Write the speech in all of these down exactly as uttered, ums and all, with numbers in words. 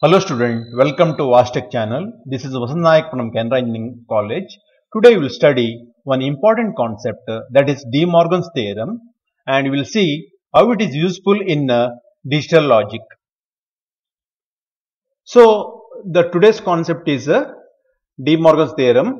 Hello student, welcome to Vastech channel. This is Vasant Nayak from Canara Engineering College. Today we will study one important concept uh, that is De Morgan's theorem, and we will see how it is useful in uh, digital logic. So the today's concept is uh, De Morgan's theorem.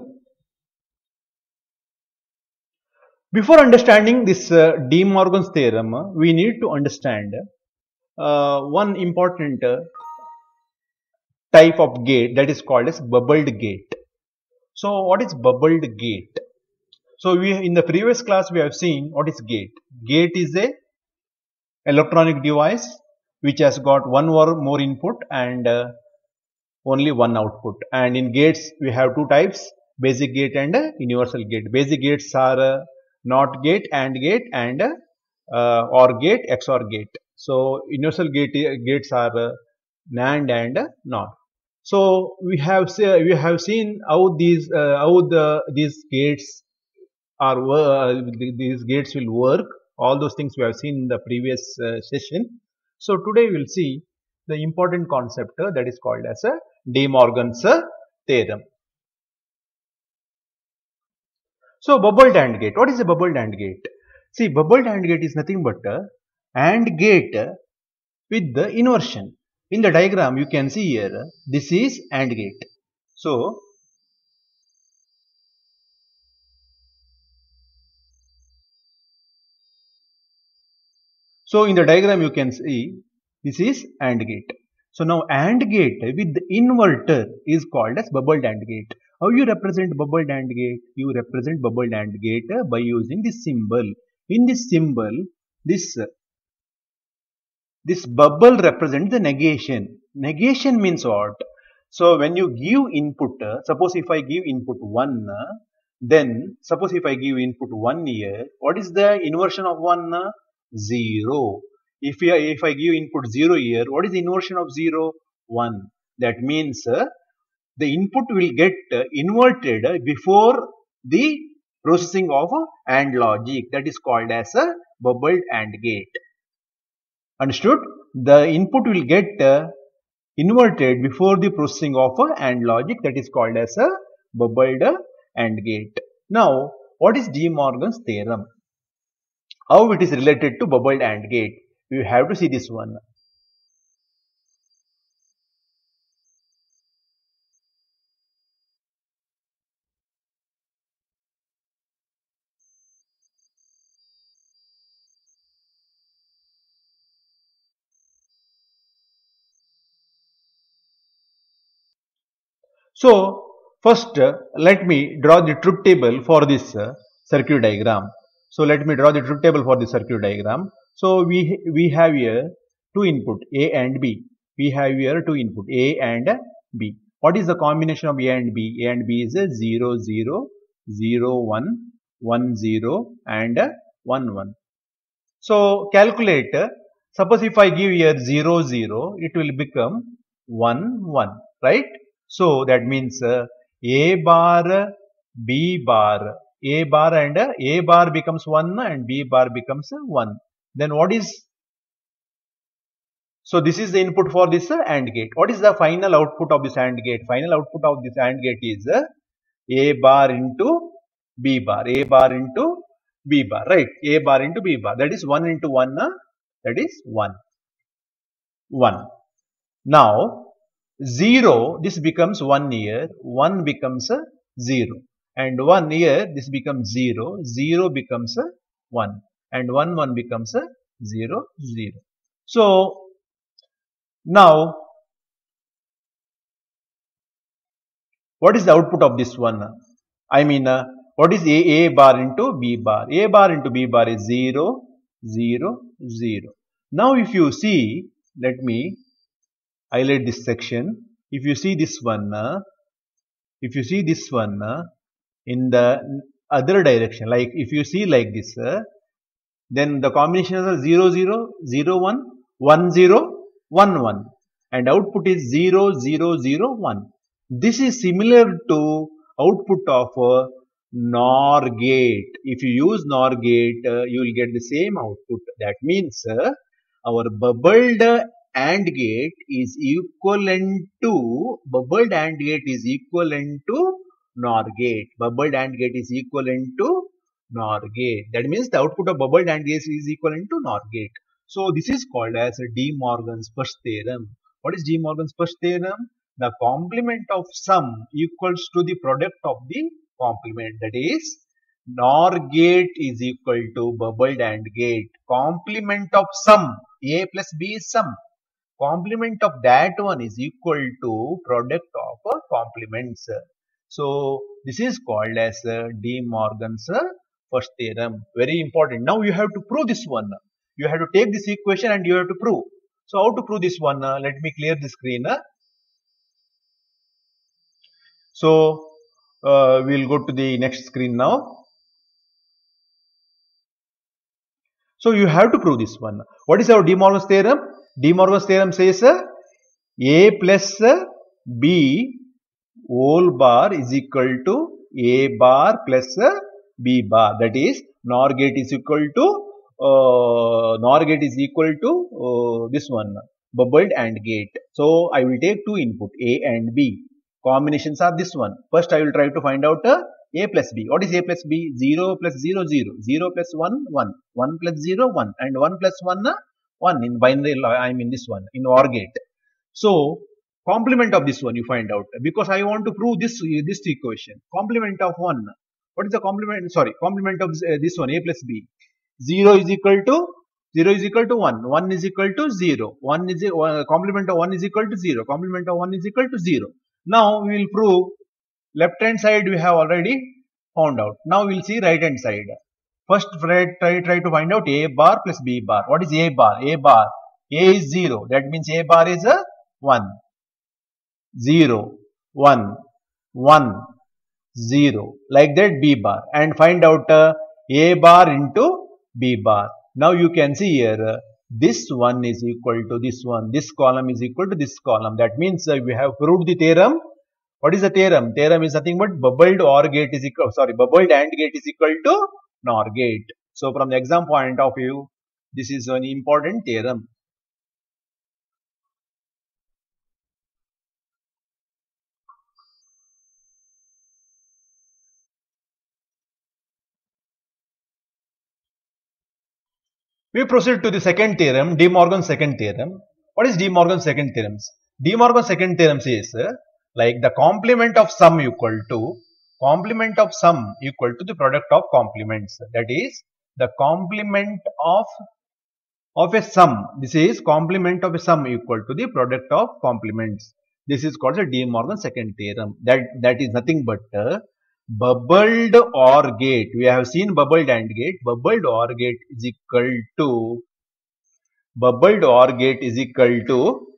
Before understanding this uh, De Morgan's theorem, uh, we need to understand uh, one important uh, type of gate that is called as bubbled gate. So what is bubbled gate? So we in the previous class we have seen what is gate. Gate is a electronic device which has got one or more input and uh, only one output. And in gates we have two types: basic gate and uh, universal gate. Basic gates are uh, NOT gate, AND gate, and uh, OR gate, X O R gate. So universal gate gates are uh, NAND and uh, NOR. So we have say, we have seen how these uh, how the these gates are uh, these gates will work. All those things we have seen in the previous uh, session. So today we will see the important concept uh, that is called as a De Morgan's uh, theorem. So bubbled AND gate. What is a bubbled AND gate? See, bubbled AND gate is nothing but a AND gate with the inversion. In the diagram you can see here, this is AND gate. So So in the diagram you can see this is AND gate. So now AND gate with the inverter is called as bubbled AND gate. How you represent bubbled AND gate? You represent bubbled AND gate by using this symbol. In this symbol, this this bubble represents the negation. Negation means what? So when you give input, suppose if I give input one, then suppose if I give input one here, what is the inversion of one? zero. If, we, if I give input zero here, what is the inversion of zero? one. That means uh, the input will get uh, inverted before the processing of uh, AND logic. That is called as a bubbled AND gate. Understood? The input will get uh, inverted before the processing of uh, AND logic. That is called as a bubbled uh, AND gate. Now, what is De Morgan's theorem? How it is related to bubbled AND gate? You have to see this one. So first uh, let me draw the truth table for this uh, circuit diagram. So let me draw the truth table for the circuit diagram. So we we have here two input A and B. We have here two input A and B. What is the combination of A and B? A and B is a zero zero, zero one, one zero, and one one. So calculate. Suppose if I give here zero zero, it will become one one, right? So that means uh, A bar, B bar, A bar and uh, A bar becomes one and B bar becomes uh, one. Then what is, so this is the input for this uh, AND gate. What is the final output of this AND gate? Final output of this AND gate is uh, A bar into B bar, A bar into B bar, right? A bar into B bar. That is one into one, uh, that is one. one. Now, zero, this becomes one here, one becomes a zero, and one here, this becomes zero, zero becomes a one, and one, one becomes a zero, zero. So now, what is the output of this one? I mean, uh, what is A, A bar into B bar? A bar into B bar is zero, zero, zero. Now, if you see, let me highlight this section. If you see this one, uh, if you see this one uh, in the other direction, like if you see like this, uh, then the combinations are zero zero, zero one, one zero, one one, and output is zero zero zero one. This is similar to output of a NOR gate. If you use NOR gate, uh, you will get the same output. That means uh, our bubbled AND gate is equivalent to, bubbled AND gate is equivalent to NOR gate. Bubbled AND gate is equivalent to NOR gate. That means the output of bubbled AND gate is equivalent to NOR gate. So this is called as De Morgan's first theorem. What is De Morgan's first theorem? The complement of sum equals to the product of the complement. That is, NOR gate is equal to bubbled AND gate. Complement of sum, A plus B is sum. Complement of that one is equal to product of complements. So this is called as De Morgan's first theorem. Very important. Now you have to prove this one. You have to take this equation and you have to prove. So how to prove this one? Let me clear the screen. So uh, we will go to the next screen now. So you have to prove this one. What is our De Morgan's theorem? De Morgan's theorem says uh, A plus uh, B whole bar is equal to A bar plus uh, B bar. That is, NOR gate is equal to uh, NOR gate is equal to uh, this one, bubbled AND gate. So I will take two input A and B. Combinations are this one. First I will try to find out uh, A plus B. What is A plus B? zero plus zero, zero. zero plus one, one. one plus zero, one. And one plus one, uh, one. In binary, I am in this one, in OR gate. So, complement of this one you find out. Because I want to prove this, this equation. Complement of one. What is the complement? Sorry, complement of this, uh, this one, A plus B. zero is equal to, zero is equal to one. one is equal to zero. one is, uh, complement of one is equal to zero. Complement of one is equal to zero. Now, we will prove left hand side we have already found out. Now, we will see right hand side. First, try, try, try to find out A bar plus B bar. What is A bar? A bar. A is zero. That means A bar is a one. zero, one, one, zero. Like that B bar. And find out uh, A bar into B bar. Now, you can see here. Uh, This one is equal to this one. This column is equal to this column. That means uh, we have proved the theorem. What is the theorem? Theorem is nothing but bubbled OR gate is equal, sorry, bubbled AND gate is equal to NOR gate. So from the exam point of view, this is an important theorem. We proceed to the second theorem, De Morgan's second theorem. What is De Morgan's second theorem? De Morgan's second theorem says uh, like the complement of sum equal to complement of sum equal to the product of complements. That is, the complement of of a sum. This is complement of a sum equal to the product of complements. This is called the De Morgan's second theorem. That that is nothing but uh, bubbled OR gate. We have seen bubbled AND gate. Bubbled OR gate is equal to bubbled OR gate is equal to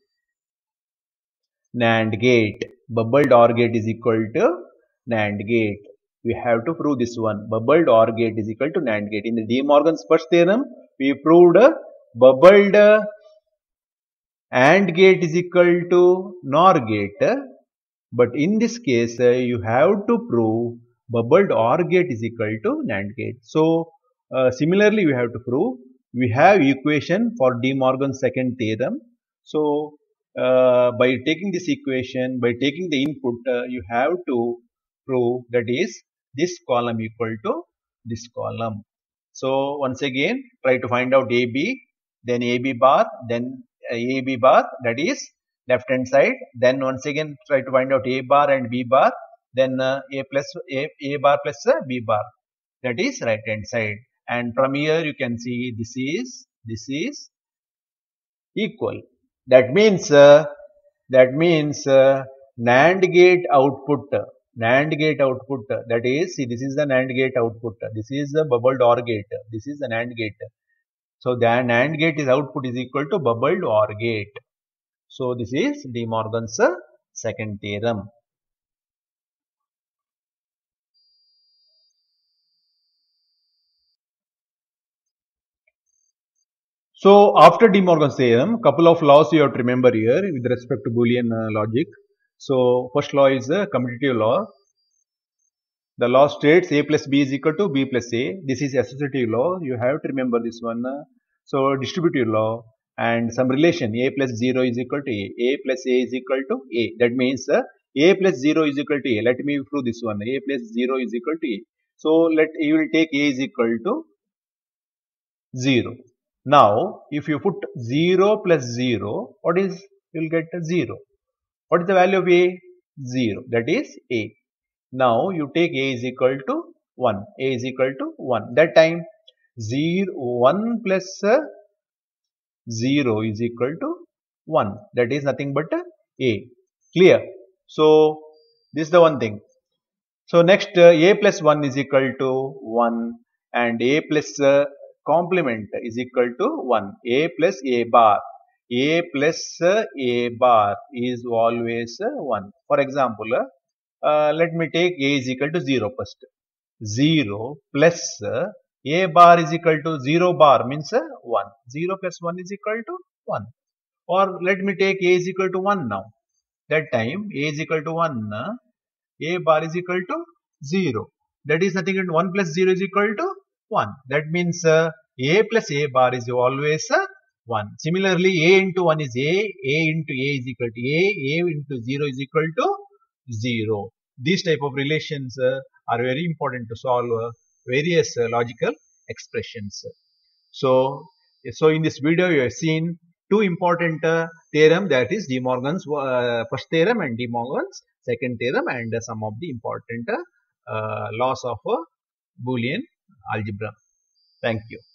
NAND gate. Bubbled OR gate is equal to NAND gate. We have to prove this one. Bubbled OR gate is equal to NAND gate. In the De Morgan's first theorem, we proved uh, bubbled uh, AND gate is equal to NOR gate. But in this case, uh, you have to prove bubbled OR gate is equal to NAND gate. So, uh, similarly, we have to prove we have equation for De Morgan's second theorem. So, uh, by taking this equation, by taking the input, uh, you have to prove that is this column equal to this column. So, once again, try to find out A B, then A B bar, then A B bar, that is left hand side. Then once again try to find out A bar and B bar, then uh, A plus A, A bar plus uh, B bar, that is right hand side. And from here you can see this is this is equal. That means uh, that means uh, NAND gate output, NAND gate output, that is, see, this is the NAND gate output, this is the bubbled OR gate, this is the NAND gate. So the NAND gate is output is equal to bubbled OR gate. So this is De Morgan's uh, second theorem. So after De Morgan's theorem, couple of laws you have to remember here with respect to Boolean uh, logic. So first law is the commutative law. The law states A plus B is equal to B plus A. This is associative law. You have to remember this one. So distributive law. and some relation a plus zero is equal to a, a plus a is equal to a. That means uh, a plus zero is equal to a. Let me prove this one. A plus zero is equal to a. So let you will take a is equal to zero. Now if you put zero plus zero, what is, you will get zero. What is the value of a? zero. That is a. Now you take a is equal to one. A is equal to one. That time zero, one plus uh, zero is equal to one. That is nothing but uh, a. Clear? So this is the one thing. So next uh, a plus one is equal to one and a plus uh, complement is equal to one. A plus a bar. A plus uh, a bar is always uh, one. For example, uh, uh, let me take a is equal to zero first. zero plus uh, a bar is equal to zero bar means uh, one. zero plus one is equal to one. Or let me take a is equal to one now. That time a is equal to one. Uh, a bar is equal to zero. That is nothing but one plus zero is equal to one. That means uh, a plus a bar is always uh, one. Similarly, a into one is a, a into a is equal to a, a into zero is equal to zero. These type of relations uh, are very important to solve uh, various uh, logical expressions. So, so in this video you have seen two important uh, theorem, that is De Morgan's uh, first theorem and De Morgan's second theorem, and uh, some of the important uh, uh, laws of uh, Boolean algebra. Thank you.